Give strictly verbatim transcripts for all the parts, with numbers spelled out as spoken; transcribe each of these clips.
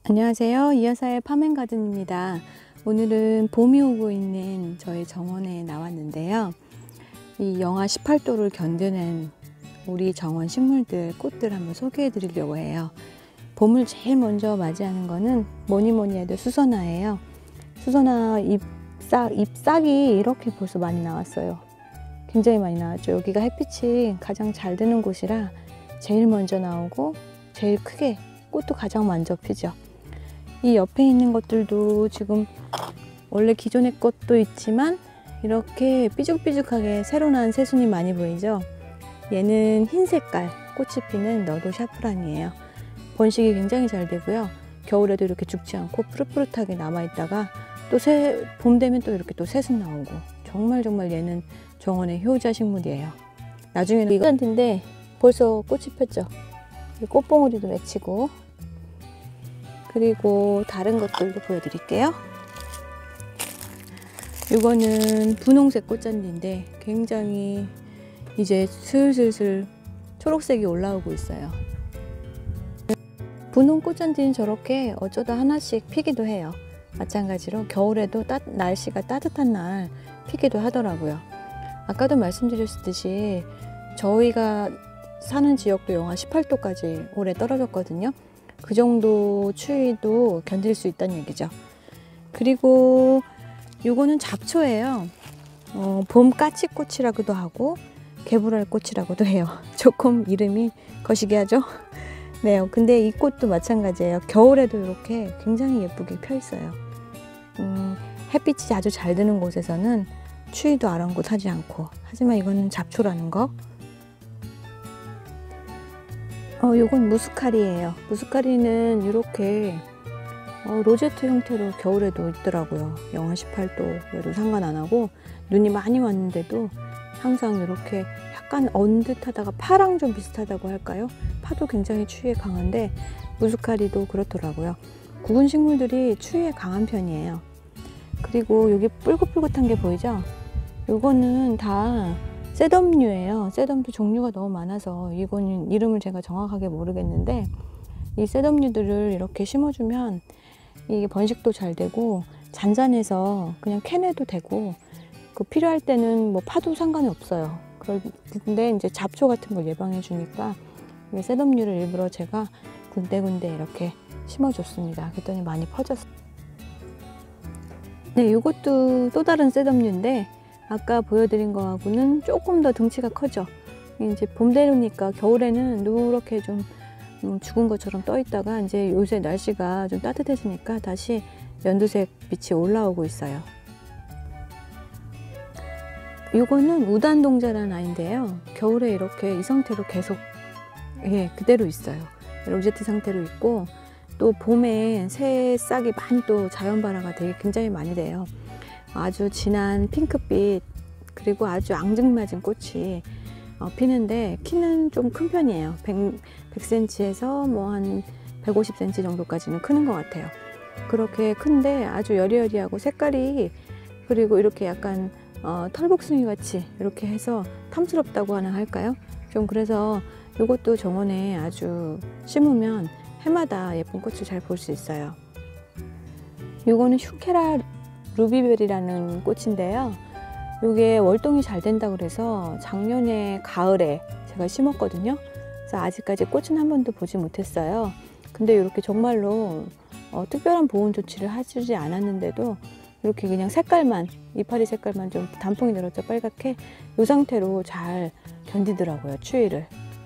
안녕하세요. 이여사의 팜앤가든입니다. 오늘은 봄이 오고 있는 저희 정원에 나왔는데요. 이 영하 십팔 도를 견디는 우리 정원 식물들, 꽃들 한번 소개해 드리려고 해요. 봄을 제일 먼저 맞이하는 거는 뭐니 뭐니 해도 수선화예요. 수선화 잎싹, 잎싹이 이렇게 벌써 많이 나왔어요. 굉장히 많이 나왔죠. 여기가 햇빛이 가장 잘 드는 곳이라 제일 먼저 나오고 제일 크게 꽃도 가장 먼저 피죠. 이 옆에 있는 것들도 지금 원래 기존의 것도 있지만 이렇게 삐죽삐죽하게 새로 난 새순이 많이 보이죠. 얘는 흰 색깔 꽃이 피는 너도 샤프란이에요. 번식이 굉장히 잘 되고요. 겨울에도 이렇게 죽지 않고 푸릇푸릇하게 남아있다가 또 새, 봄 되면 또 이렇게 또 새순 나오고 정말 정말 얘는 정원의 효자 식물이에요. 나중에는 이거 한텐데 벌써 꽃이 폈죠. 꽃봉오리도 맺히고, 그리고 다른 것들도 보여드릴게요. 이거는 분홍색 꽃잔디인데 굉장히 이제 슬슬슬 초록색이 올라오고 있어요. 분홍 꽃잔디는 저렇게 어쩌다 하나씩 피기도 해요. 마찬가지로 겨울에도 따, 날씨가 따뜻한 날 피기도 하더라고요. 아까도 말씀드렸듯이 저희가 사는 지역도 영하 십팔 도까지 올해 떨어졌거든요. 그 정도 추위도 견딜 수 있다는 얘기죠. 그리고 요거는 잡초예요. 어, 봄 까치꽃이라고도 하고 개불알꽃이라고도 해요. 조금 이름이 거시기 하죠. 네, 근데 이 꽃도 마찬가지예요. 겨울에도 이렇게 굉장히 예쁘게 펴 있어요. 음, 햇빛이 아주 잘 드는 곳에서는 추위도 아랑곳하지 않고, 하지만 이거는 잡초라는 거. 어, 요건 무스카리예요. 무스카리는 이렇게 어, 로제트 형태로 겨울에도 있더라고요. 영하 십팔 도여도 상관 안 하고 눈이 많이 왔는데도 항상 이렇게 약간 언 듯하다가 파랑 좀 비슷하다고 할까요? 파도 굉장히 추위에 강한데 무스카리도 그렇더라고요. 구근 식물들이 추위에 강한 편이에요. 그리고 여기 뿔긋뿔긋한 게 보이죠? 요거는 다 셋엄류예요. 셋엄도 종류가 너무 많아서 이거는 이름을 제가 정확하게 모르겠는데, 이 셋엄류들을 이렇게 심어주면 이게 번식도 잘 되고 잔잔해서 그냥 캐내도 되고, 그 필요할 때는 뭐 파도 상관이 없어요. 그런데 이제 잡초 같은 걸 예방해 주니까 셋엄류를 일부러 제가 군데군데 이렇게 심어줬습니다. 그랬더니 많이 퍼졌어요. 네, 이것도 또 다른 셋엄류인데 아까 보여드린 거하고는 조금 더 등치가 커져. 이제 봄 되니까 겨울에는 누렇게 좀 죽은 것처럼 떠 있다가 이제 요새 날씨가 좀 따뜻해지니까 다시 연두색 빛이 올라오고 있어요. 이거는 우단동자라는 아이인데요. 겨울에 이렇게 이 상태로 계속 예, 그대로 있어요. 로제트 상태로 있고, 또 봄에 새 싹이 많이 또 자연 발화가 되게 굉장히 많이 돼요. 아주 진한 핑크빛, 그리고 아주 앙증맞은 꽃이 어, 피는데 키는 좀 큰 편이에요. 백 센티미터에서 뭐 한 백오십 센티미터 정도까지는 크는 것 같아요. 그렇게 큰데 아주 여리여리하고 색깔이, 그리고 이렇게 약간 어, 털복숭이 같이 이렇게 해서 탐스럽다고 하나 할까요? 좀 그래서 이것도 정원에 아주 심으면 해마다 예쁜 꽃을 잘 볼 수 있어요. 이거는 슈케라 루비벨이라는 꽃인데요. 이게 월동이 잘 된다 그래서 작년에 가을에 제가 심었거든요. 그래서 아직까지 꽃은 한 번도 보지 못했어요. 근데 이렇게 정말로 어, 특별한 보온 조치를 하지 않았는데도 이렇게 그냥 색깔만, 이파리 색깔만 좀 단풍이 늘었죠, 빨갛게. 이 상태로 잘 견디더라고요, 추위를.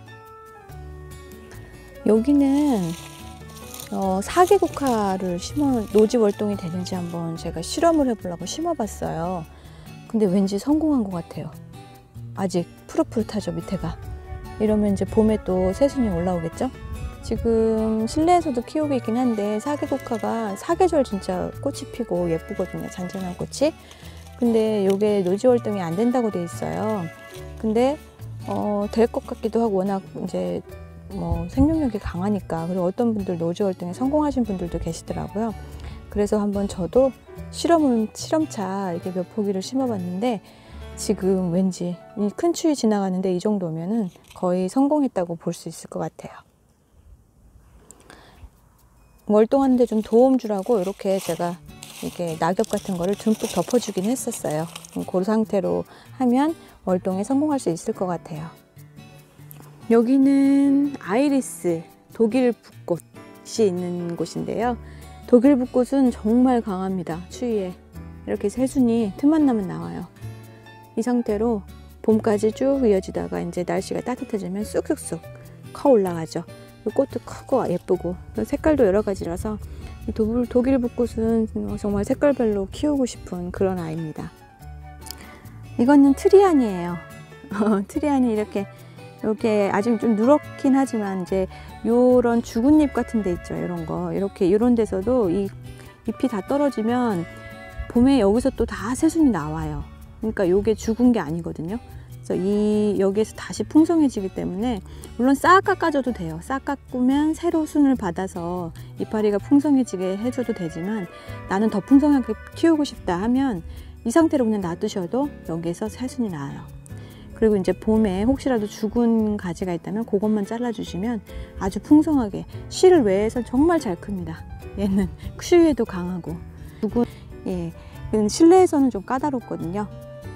여기는 어, 사계국화를 심어, 노지 월동이 되는지 한번 제가 실험을 해보려고 심어봤어요. 근데 왠지 성공한 것 같아요. 아직 푸릇푸릇하죠, 밑에가. 이러면 이제 봄에 또 새순이 올라오겠죠? 지금 실내에서도 키우고 있긴 한데 사계국화가 사계절 진짜 꽃이 피고 예쁘거든요, 잔잔한 꽃이. 근데 이게 노지 월동이 안 된다고 돼 있어요. 근데 어, 될 것 같기도 하고, 워낙 이제 뭐 생명력이 강하니까. 그리고 어떤 분들 노지 월동에 성공하신 분들도 계시더라고요. 그래서 한번 저도 실험을 실험차 이렇게 몇 포기를 심어봤는데 지금 왠지 이 큰 추위 지나가는데 이 정도면은 거의 성공했다고 볼 수 있을 것 같아요. 월동하는데 좀 도움 주라고 이렇게 제가 이렇게 낙엽 같은 거를 듬뿍 덮어주긴 했었어요. 그 상태로 하면 월동에 성공할 수 있을 것 같아요. 여기는 아이리스 독일 붓꽃이 있는 곳인데요. 독일 붓꽃은 정말 강합니다. 추위에 이렇게 새순이 틈만 나면 나와요. 이 상태로 봄까지 쭉 이어지다가 이제 날씨가 따뜻해지면 쑥쑥쑥 커 올라가죠. 꽃도 크고 예쁘고 색깔도 여러 가지라서 이 독일 붓꽃은 정말 색깔별로 키우고 싶은 그런 아이입니다. 이거는 트리안이에요. 트리안이 이렇게 이렇게 아직 좀 누렇긴 하지만 이제 요런 죽은 잎 같은 데 있죠. 이런 거 이렇게 이런 데서도 이 잎이 다 떨어지면 봄에 여기서 또 다 새순이 나와요. 그러니까 요게 죽은 게 아니거든요. 그래서 이 여기에서 다시 풍성해지기 때문에 물론 싹 깎아줘도 돼요. 싹 깎으면 새로 순을 받아서 이파리가 풍성해지게 해줘도 되지만 나는 더 풍성하게 키우고 싶다 하면 이 상태로 그냥 놔두셔도 여기에서 새순이 나와요. 그리고 이제 봄에 혹시라도 죽은 가지가 있다면 그것만 잘라주시면 아주 풍성하게 씨를 외에서 정말 잘 큽니다. 얘는 추위에도 강하고 죽은 예, 실내에서는 좀 까다롭거든요.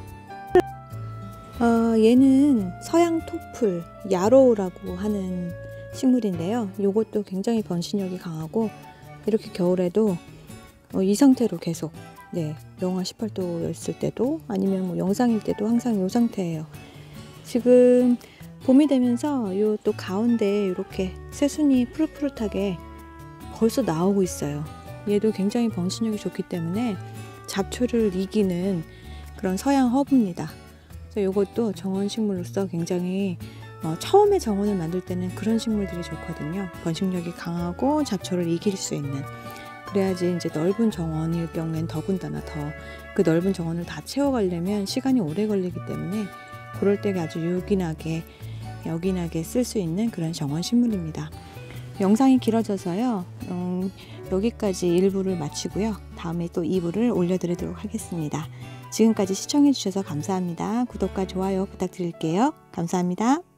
어, 얘는 서양 토플 야로우라고 하는 식물인데요. 이것도 굉장히 번식력이 강하고 이렇게 겨울에도 어, 이 상태로 계속 네, 영하 십팔 도였을 때도 아니면 뭐 영상일 때도 항상 이 상태예요. 지금 봄이 되면서 요 또 가운데 이렇게 새순이 푸릇푸릇하게 벌써 나오고 있어요. 얘도 굉장히 번식력이 좋기 때문에 잡초를 이기는 그런 서양 허브입니다. 그래서 이것도 정원식물로서 굉장히 어, 처음에 정원을 만들 때는 그런 식물들이 좋거든요. 번식력이 강하고 잡초를 이길 수 있는. 그래야지 이제 넓은 정원일 경우엔 더군다나 더 그 넓은 정원을 다 채워가려면 시간이 오래 걸리기 때문에 그럴 때 아주 요긴하게 여긴하게 쓸 수 있는 그런 정원 식물입니다. 영상이 길어져서요. 음, 여기까지 일 부를 마치고요. 다음에 또 이 부를 올려드리도록 하겠습니다. 지금까지 시청해주셔서 감사합니다. 구독과 좋아요 부탁드릴게요. 감사합니다.